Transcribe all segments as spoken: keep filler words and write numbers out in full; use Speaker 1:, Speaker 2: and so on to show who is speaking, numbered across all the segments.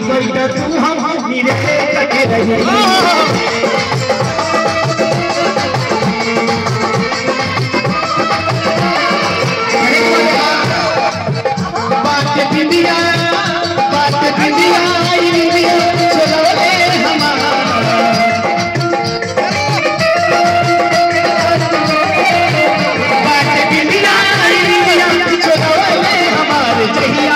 Speaker 1: बैठ तू हम मेरे लगे रही बात बिंदिया बात बिंदिया चलो ले हमारा बात बिंदिया चलो ले हमारे जहिया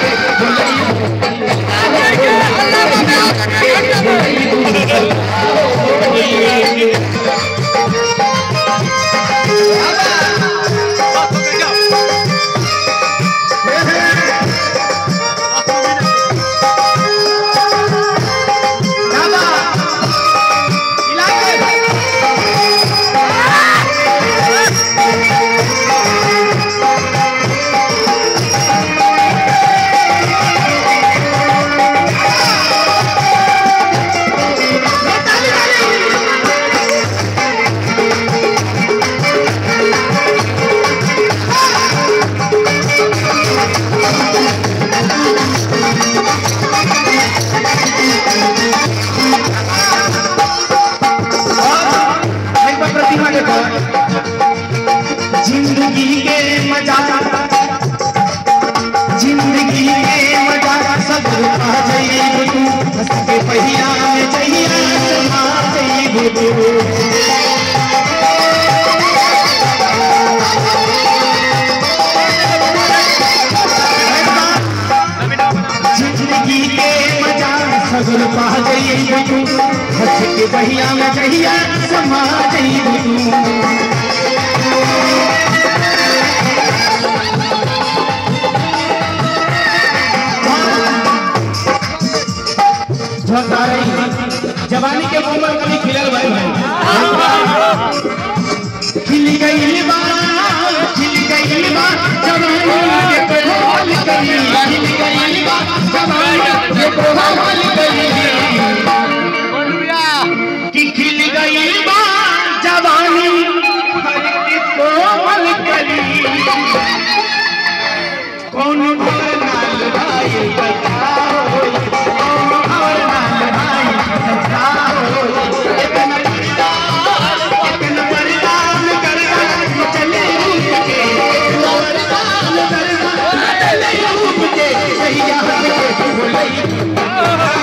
Speaker 1: जिंदगी के मजा जिंदगी के मजा सब आ जाइए तू हंस के पहिया में जहिया समा जाइए तू जिंदगी के मजा सब पा जाइए तू हंस के पहिया में जहिया समा जाइए तू जवानी के उम्र कभी खिलल भाई भाई खिल गई बा खिल गई बा जवानी के कोहल गई खिल गई बा जवानी के कोहल गई कि खिल गई बा जवानी के कोहल गई कौन भर नाल भाई बताओ Oh,